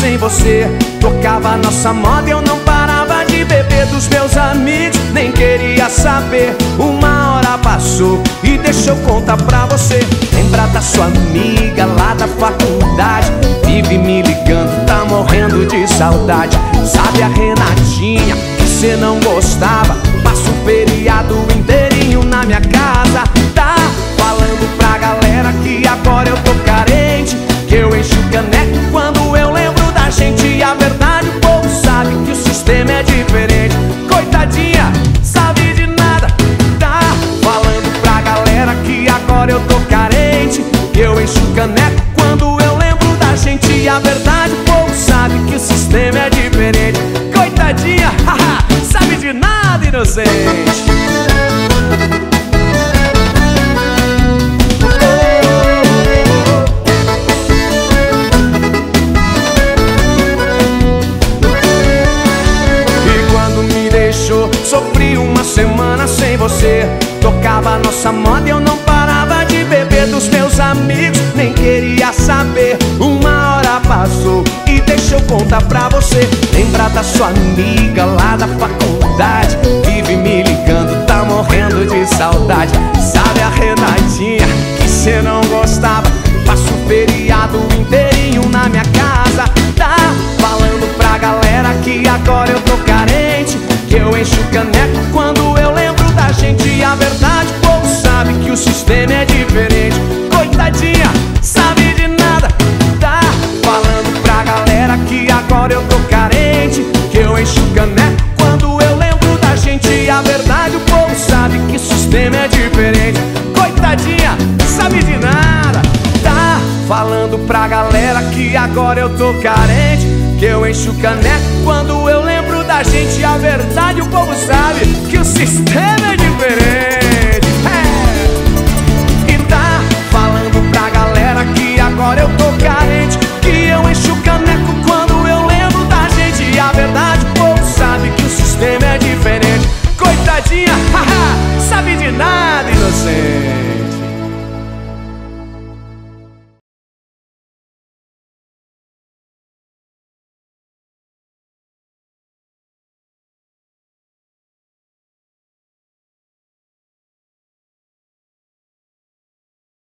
sem você. Tocava nossa moda, eu não parava de beber. Dos meus amigos, nem queria saber. Uma hora passou e deixa eu contar pra você. Lembra da sua amiga lá da faculdade? Vive me ligando, tá morrendo de saudade. Sabe a Renatinha que cê não gostava? Passa o feriado inteirinho na minha casa. Tá falando pra galera que agora eu tô carente, que eu encho o caneco quando eu lembro da gente. E a verdade, o povo sabe que o sistema é diferente. Coitadinha, sabe de nada. Tá falando pra galera que agora eu tô carente, que eu encho o caneco quando eu lembro da gente. E a verdade, o povo sabe que o sistema é diferente. Coitadinha, haha, sabe de nada, inocente. Sofri uma semana sem você. Tocava nossa moda, eu não parava de beber. Dos meus amigos, nem queria saber. Uma hora passou e deixa eu contar pra você. Lembra da sua amiga lá da faculdade? Vive me ligando, tá morrendo de saudade. Sabe a Renatinha que cê não gostava? Passa o feriado inteirinho na minha casa. Tá falando pra galera que agora eu tô carente, que eu encho o caneco quando eu lembro da gente. E a verdade, o povo sabe que o sistema é diferente. Coitadinha, sabe de nada. Tá falando pra galera que agora eu tô carente, que eu encho o caneco quando eu lembro da gente. E a verdade, o povo sabe que o sistema é diferente. Coitadinha, sabe de nada. Tá falando pra galera que agora eu tô carente, que eu encho o caneco quando eu lembro da gente. E a verdade, o povo sabe que o sistema é diferente. E tá falando pra galera que agora eu tô carente, que eu encho o caneco quando eu lembro da gente. E a verdade, o povo sabe que o sistema é diferente. Coitadinha, haha, sabe de nada, inocente.